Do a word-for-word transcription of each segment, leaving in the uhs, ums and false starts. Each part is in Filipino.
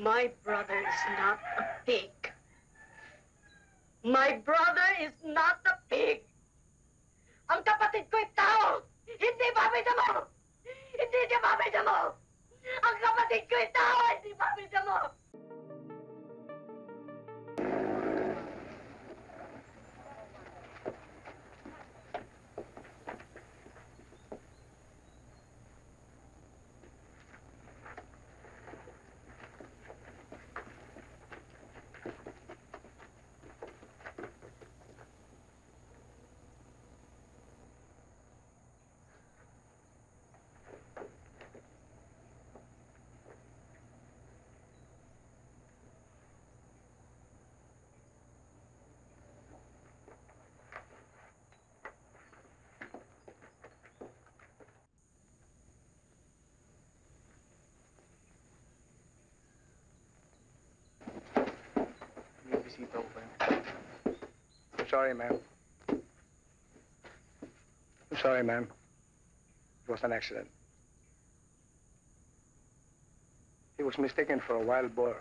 My brother is not a pig. My brother is not a pig. Ang kapatid ko'y tao! Hindi pamilya mo! Hindi niya pamilya mo! Ang kapatid ko'y tao! Hindi pamilya mo! I'm sorry, ma'am. I'm sorry, ma'am. It was an accident. He was mistaken for a wild boar.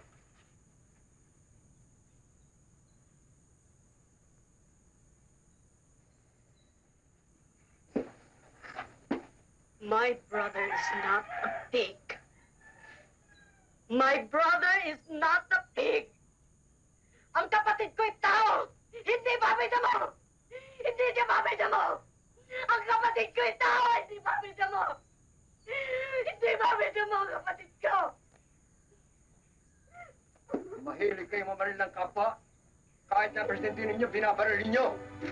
My brother is not a pig. My brother is not a pig. Ang kapatid ko'y tao! Hindi pamilya mo! Hindi niya pamilya mo! Ang kapatid ko'y tao! Hindi pamilya mo! Hindi pamilya mo ang kapatid ko! Mahilig kayo mamaril ng kapwa. Kahit na presidente ninyo, binabaril ninyo.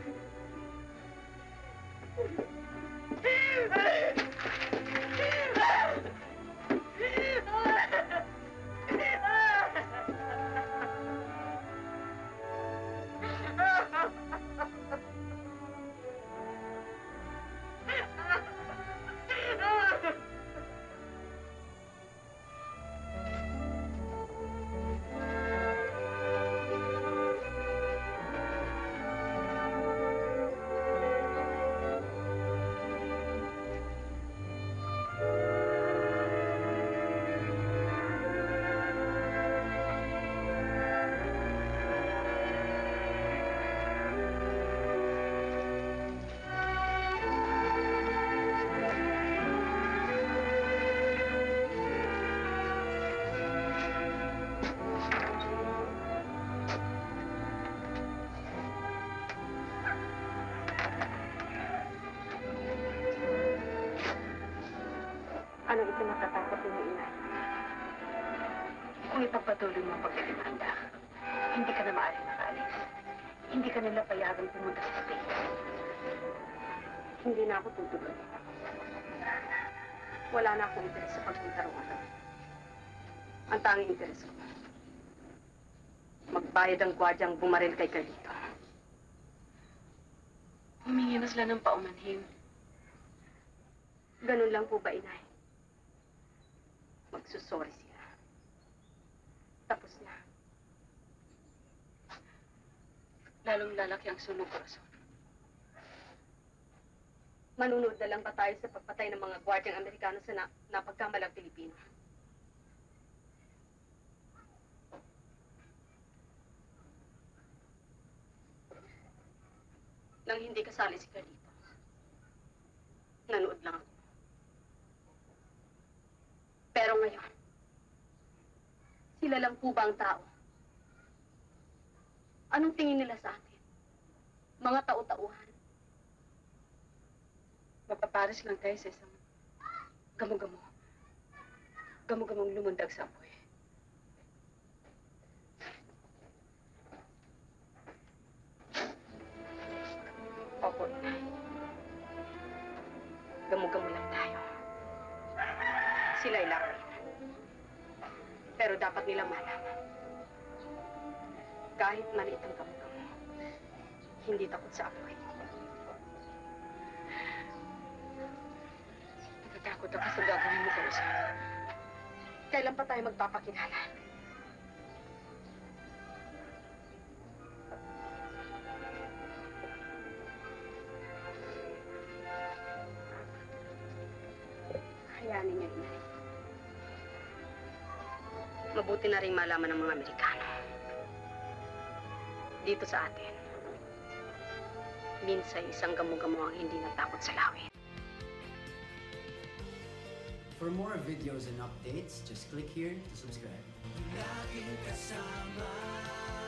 Ano ito natatakot ng inay? Kung ipagpatuloy mo ang pagdedemanda, hindi ka na maaaring makaalis. Hindi ka nila payagang pumunta sa States. Hindi na ako tutuloy. Wala na akong interes sa pagpunta roon. Ang tanging interes ko, magbayad ang gwardyang bumaril kay Carlito. Humingi na sila ng paumanhin. Ganun lang po ba, inay? Magsusori sila. Tapos na. Lalong lalaki ang sunog korason. Manunod na lang ba tayo sa pagpatay ng mga gwardyang Amerikano sa na napagkamalang Pilipino? Nang hindi kasali si Carlito, nanood lang ako. Pero ngayon, sila lang po ba ang tao? Anong tingin nila sa atin? Mga tao-tauhan. Mapapares lang tayo sa isang gamo-gamo. Gamo-gamong lumundag sa apoy. Opo, inay. Gamo-gamo lang tayo. Sila'y laban. Pero dapat nilang malaman. Kahit maliit ang gamo-gamo, hindi takot sa apoy. Natatakot ako sa gagawin mo, Corazon. Kailan pa tayo magpapakilala? Hayaan ninyo, inay. Mabuti na rin malaman ng mga Amerikano. Dito sa atin, minsan isang gamo-gamo ang hindi natakot sa lawin. For more videos and updates, just click here to subscribe. Laging kasama